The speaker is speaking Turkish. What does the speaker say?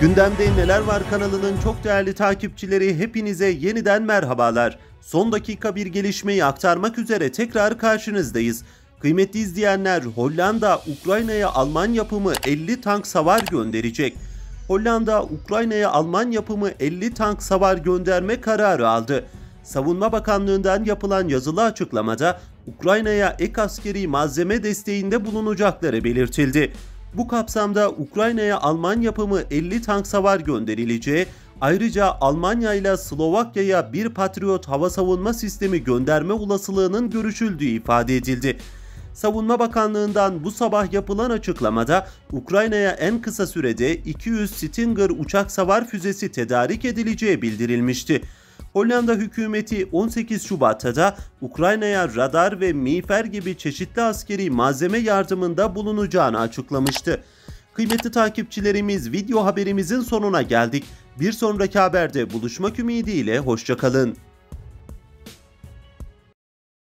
Gündemde Neler Var kanalının çok değerli takipçileri, hepinize yeniden merhabalar. Son dakika bir gelişmeyi aktarmak üzere tekrar karşınızdayız. Kıymetli izleyenler, Hollanda Ukrayna'ya Alman yapımı 50 tank savar gönderecek. Hollanda Ukrayna'ya Alman yapımı 50 tank savar gönderme kararı aldı. Savunma Bakanlığı'ndan yapılan yazılı açıklamada Ukrayna'ya ek askeri malzeme desteğinde bulunacakları belirtildi. Bu kapsamda Ukrayna'ya Alman yapımı 50 tank savar gönderileceği, ayrıca Almanya ile Slovakya'ya bir Patriot hava savunma sistemi gönderme olasılığının görüşüldüğü ifade edildi. Savunma Bakanlığı'ndan bu sabah yapılan açıklamada Ukrayna'ya en kısa sürede 200 Stinger uçak savar füzesi tedarik edileceği bildirilmişti. Hollanda hükümeti 18 Şubat'ta da Ukrayna'ya radar ve miğfer gibi çeşitli askeri malzeme yardımında bulunacağını açıklamıştı. Kıymetli takipçilerimiz, video haberimizin sonuna geldik. Bir sonraki haberde buluşmak ümidiyle hoşça kalın.